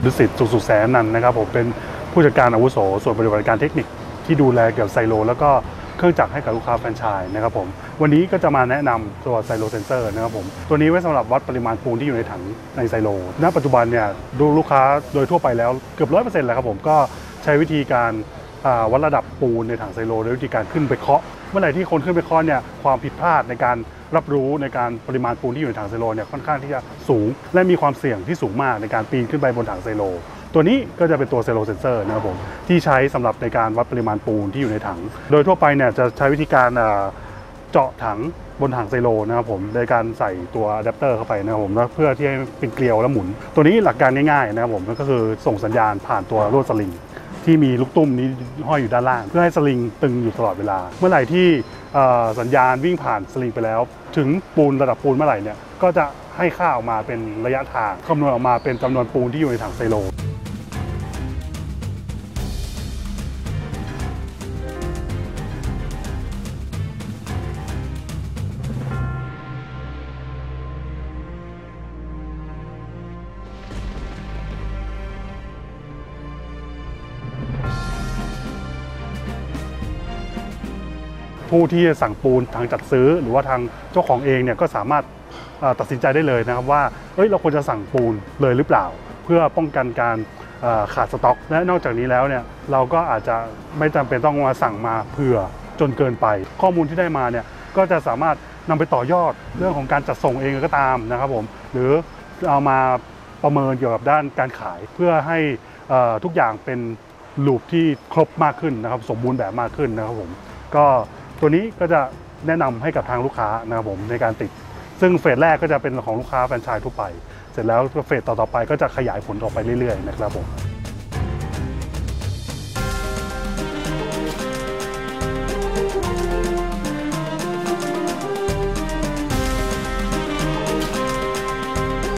ดุสิตสุขแสนนันท์นะครับผมเป็นผู้จัดการอาวุโสส่วนปฏิบัติการเทคนิคที่ดูแลเกี่ยวกับไซโลแล้วก็เครื่องจักรให้กับลูกค้าแฟรนไชส์นะครับผมวันนี้ก็จะมาแนะนำตัวไซโลเซนเซอร์นะครับผมตัวนี้ไว้สำหรับวัดปริมาณปูนที่อยู่ในถังในไซโลณปัจจุบันเนี่ยดูลูกค้าโดยทั่วไปแล้วเกือบ 100% แล้วครับผมก็ใช้วิธีการวัดระดับปูนในถังไซโลโดยวิธีการขึ้นไปเคาะเมื่อไหร่ที่คนขึ้นไปเคาะเนี่ยความผิดพลาดในการรับรู้ในการปริมาณปูนที่อยู่ในถังไซโลเนี่ยค่อนข้างที่จะสูงและมีความเสี่ยงที่สูงมากในการปีนขึ้นไปบนถังไซโลตัวนี้ก็จะเป็นตัวไซโลเซนเซอร์นะครับผมที่ใช้สำหรับในการวัดปริมาณปูนที่อยู่ในถังโดยทั่วไปเนี่ยจะใช้วิธีการเจาะถังบนถังไซโลนะครับผมโดยการใส่ตัวอะแดปเตอร์เข้าไปนะครับผมเพื่อที่ให้เป็นเกลียวและหมุนตัวนี้หลักการง่ายๆนะครับผมก็คือส่งสัญญาณผ่านตัวลวดสลิงที่มีลูกตุ้มนี้ห้อยอยู่ด้านล่างเพื่อให้สลิงตึงอยู่ตลอดเวลาเมื่อไหร่ที่สัญญาณวิ่งผ่านสลิงไปแล้วถึงปูนระดับปูนเมื่อไหร่เนี่ยก็จะให้ค่าออกมาเป็นระยะทางคำนวณออกมาเป็นจำนวนปูนที่อยู่ในถังไซโลผู้ที่จะสั่งปูนทางจัดซื้อหรือว่าทางเจ้าของเองเนี่ยก็สามารถตัดสินใจได้เลยนะครับว่าเราควรจะสั่งปูนเลยหรือเปล่าเพื่อป้องกันการขาดสต็อกและนอกจากนี้แล้วเนี่ยเราก็อาจจะไม่จำเป็นต้องมาสั่งมาเผื่อจนเกินไปข้อมูลที่ได้มาเนี่ยก็จะสามารถนำไปต่อยอดเรื่องของการจัดส่งเองก็ตามนะครับผมหรือเอามาประเมินเกี่ยวกับด้านการขายเพื่อให้ทุกอย่างเป็นลูปที่ครบมากขึ้นนะครับสมบูรณ์แบบมากขึ้นนะครับผมก็ตัวนี้ก็จะแนะนำให้กับทางลูกค้านะครับผมในการติดซึ่งเฟสแรกก็จะเป็นของลูกค้าแฟรนไชส์ทั่วไปเสร็จแล้วเฟสต่อไปก็จะขยายผลต่อไปเรื่อยๆนะครับผม